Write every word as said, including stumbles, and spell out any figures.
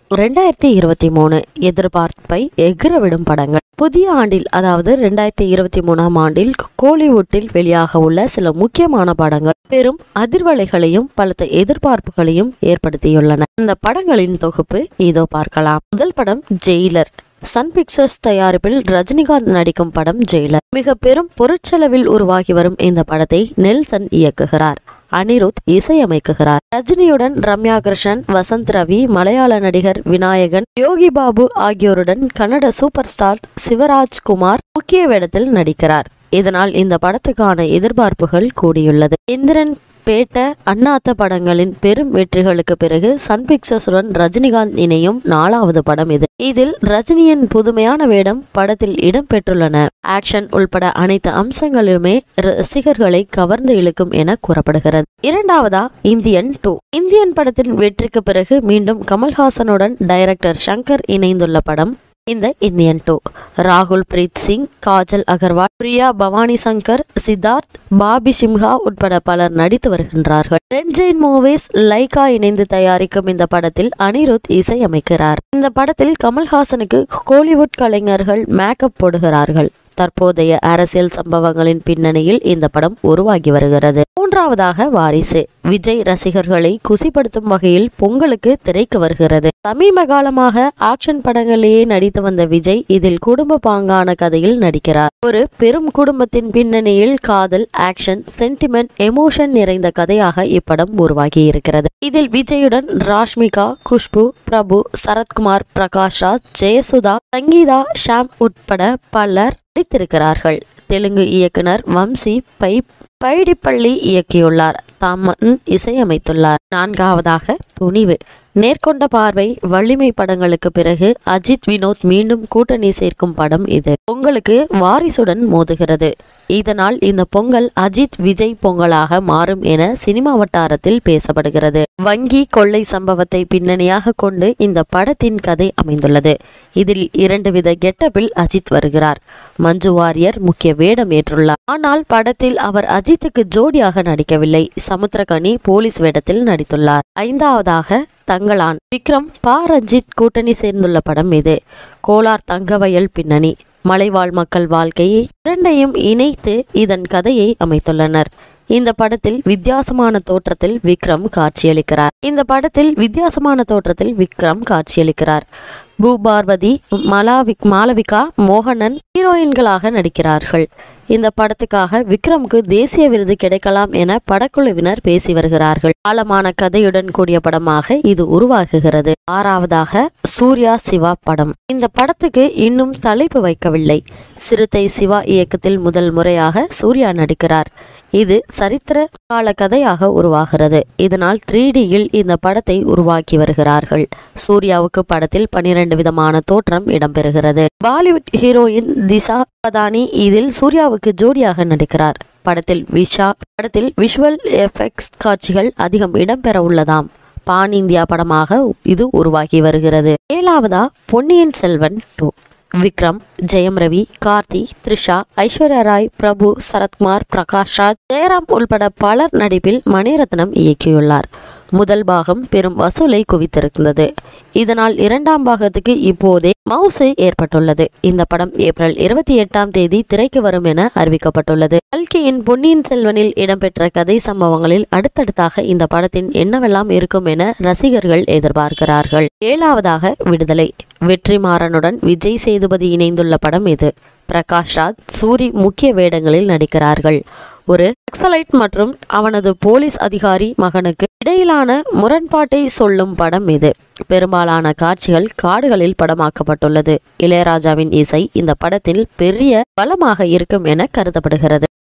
ரெண்டாயிரத்தி இருபத்தி மூணு எதிர்பார்ப்பை எகிரவிடும் படங்கள். புதிய ஆண்டில் அதாவது ரெண்டாயிரத்தி இருபத்தி மூணாம் ஆண்டில் கோலிவுட்டில் வெளியாக உள்ள சில முக்கியமான படங்கள் பெரும் அதிர்வலைகளையும் பலத்த எதிர்பார்ப்புகளையும் ஏற்படுத்தியுள்ளன. இந்த படங்களின் தொகுப்பு இதோ பார்க்கலாம். முதல் படம் ஜெயிலர். சன் பிக்சர்ஸ் தயாரிப்பில் ரஜினிகாந்த் நடிக்கும் படம் ஜெயிலர். மிக பெரும் பொருட்செலவில் உருவாகி வரும் இந்த படத்தை நெல்சன் இயக்குகிறார். அனிருத் இசையமைக்குகிறார். ரஜினியுடன் ரம்யா கிருஷ்ணன், வசந்த் ரவி, மலையாள நடிகர் விநாயகன், யோகி பாபு ஆகியோருடன் கன்னட சூப்பர் ஸ்டார் சிவராஜ்குமார் முக்கிய வேடத்தில் நடிக்கிறார். இதனால் இந்த படத்துக்கான எதிர்பார்ப்புகள் கூடியுள்ளது. இந்திரன், பேட்ட, அண்ணாத்த படங்களின் பெரும் வெற்றிகளுக்கு பிறகு சன் பிக்சர்ஸுடன் ரஜினிகாந்த் இணையும் நாலாவது படம் இது. இதில் ரஜினியின் புதுமையான வேடம் படத்தில் இடம் பெற்றுள்ளன. ஆக்ஷன் உள்பட அனைத்து அம்சங்களிலுமே ரசிகர்களை கவர்ந்து இழுக்கும் என கூறப்படுகிறது. இரண்டாவதா இந்தியன் டூ. இந்தியன் படத்தின் வெற்றிக்கு பிறகு மீண்டும் கமல்ஹாசனுடன் டைரக்டர் சங்கர் இணைந்துள்ள படம் இந்த இந்தியன் டூ. ராகுல் பிரீத் சிங், காஜல் அகர்வால், பிரியா பவானி சங்கர், சித்தார்த், பாபி சிம்ஹா உட்பட பலர் நடித்து வருகின்றார்கள். ரெட் ஜெயின் மூவிஸ் லைகா இணைந்து தயாரிக்கும் இந்த படத்தில் அனிருத் இசையமைக்கிறார். இந்த படத்தில் கமல்ஹாசனுக்கு கோலிவுட் கலைஞர்கள் மேக்கப் போடுகிறார்கள். தற்போதைய அரசியல் சம்பவங்களின் பின்னணியில் இந்த படம் உருவாகி வருகிறது. மூன்றாவதாக வாரிசு. விஜய் ரசிகர்களை குசிப்படுத்தும் வகையில் பொங்கலுக்கு திரைக்கு வருகிறது. சமீப காலமாக ஆக்ஷன் படங்களிலேயே நடித்து வந்த விஜய் இதில் குடும்ப பாங்கான கதையில் நடிக்கிறார். ஒரு பெரும் குடும்பத்தின் பின்னணியில் காதல், ஆக்ஷன், சென்டிமெண்ட், எமோஷன் நிறைந்த கதையாக இப்படம் உருவாகி இருக்கிறது. இதில் விஜயுடன் ராஷ்மிகா, குஷ்பு, பிரபு, சரத்குமார், பிரகாஷ் ராஜ், ஜெயசுதா, சங்கீதா, ஷாம் உட்பட பலர் நடித்திருக்கிறார்கள். தெலுங்கு இயக்குனர் வம்சி பை பைடிப்பள்ளி இயக்கியுள்ளார். தாமன் இசையமைத்துள்ளார். நான்காவதாக துணிவு. நேர்கொண்ட பார்வை, வலிமை படங்களுக்கு பிறகு அஜித், வினோத் மீண்டும் கூட்டணி சேர்க்கும் படம் இது. பொங்கலுக்கு வாரிசுடன் மோதுகிறது. இதனால் இந்த பொங்கல் அஜித் விஜய் பொங்கலாக மாறும் என சினிமா வட்டாரத்தில் பேசப்படுகிறது. வங்கி கொள்ளை சம்பவத்தை பின்னணியாக கொண்டு இந்த படத்தின் கதை அமைந்துள்ளது. இதில் இரண்டு வித கெட்டப்பில் அஜித் வருகிறார். மஞ்சு வாரியர் முக்கிய வேடம் ஏற்றுள்ளார். ஆனால் படத்தில் அவர் அஜித்துக்கு ஜோடியாக நடிக்கவில்லை. சமுத்திரகனி போலீஸ் வேடத்தில் நடித்துள்ளார். ஐந்தாவதாக தங்களான். விக்ரம், பா ரஞ்சித் கூட்டணி சேர்ந்துள்ள படம் இது. கோலார் தங்கவயல் பின்னணி, மலைவாழ் மக்கள் வாழ்க்கையை இரண்டையும் இணைத்து இதன் கதையை அமைத்துள்ளனர். இந்த படத்தில் வித்தியாசமான தோற்றத்தில் விக்ரம் காட்சியளிக்கிறார். இந்த படத்தில் வித்தியாசமான தோற்றத்தில் விக்ரம் காட்சியளிக்கிறார். பூபார்வதி, மலாவிக் மாளவிகா மோகனன் ஹீரோயின்களாக நடிக்கிறார்கள். இந்த படத்துக்காக விக்ரமுக்கு தேசிய விருது கிடைக்கலாம் என படக்குழுவினர் பேசி வருகிறார்கள். ஆழமான கதையுடன் கூடிய படமாக இது உருவாகுகிறது. ஆறாவதாக சூர்யா சிவா படம். இந்த படத்துக்கு இன்னும் தலைப்பு வைக்கவில்லை. சிறுத்தை சிவா இயக்கத்தில் முதல் முறையாக சூர்யா நடிக்கிறார். இது சரித்திர கால கதையாக உருவாகிறது. இதனால் த்ரீ டியில் இந்த படத்தை உருவாக்கி வருகிறார்கள். சூர்யாவுக்கு படத்தில் பனிரெண்டு விதமான தோற்றம் இடம்பெறுகிறது. பாலிவுட் ஹீரோயின் திஷா பதானி இதில் சூர்யாவுக்கு ஜோடியாக நடிக்கிறார். படத்தில் விஷா படத்தில் விஷுவல் எஃபெக்ட்ஸ் காட்சிகள் அதிகம் இடம்பெற உள்ளதாம். பான் இந்தியா படமாக இது உருவாகி வருகிறது. ஏழாவதா பொன்னியின் செல்வன் டூ. விக்ரம், ஜெயம் ரவி, கார்த்தி, த்ரிஷா, ஐஸ்வர்யா ராய், பிரபு, சரத்குமார், பிரகாஷ் ராஜ், ஜெயராம் உள்பட பலர் நடிப்பில் மணிரத்னம் இயக்கியுள்ளார். முதல் பாகம் பெரும் வசூலை குவித்திருந்தது. இதனால் இரண்டாம் பாகத்துக்கு இப்போதே மவுசு ஏற்பட்டுள்ளது. இந்த படம் ஏப்ரல் இருபத்தி எட்டாம் தேதி திரைக்கு வரும் என அறிவிக்கப்பட்டுள்ளது. கல்கியின் பொன்னியின் செல்வனில் இடம்பெற்ற கதை சம்பவங்களில் அடுத்தடுத்தாக இந்த படத்தின் என்னவெல்லாம் இருக்கும் என ரசிகர்கள் எதிர்பார்க்கிறார்கள். ஏழாவதாக விடுதலை. வெற்றிமாறனுடன் விஜய் சேதுபதி இணைந்துள்ள படம் இது. பிரகாஷ் ராஜ், சூரி முக்கிய வேடங்களில் நடிக்கிறார்கள். ஒரு நக்சலைட் மற்றும் அவனது போலீஸ் அதிகாரி மகனுக்கு இடையிலான முரண்பாட்டை சொல்லும் படம் இது. பெரும்பாலான காட்சிகள் காடுகளில் படமாக்கப்பட்டுள்ளது. இளையராஜாவின் இசை இந்த படத்தில் பெரிய பலமாக இருக்கும் என கருதப்படுகிறது.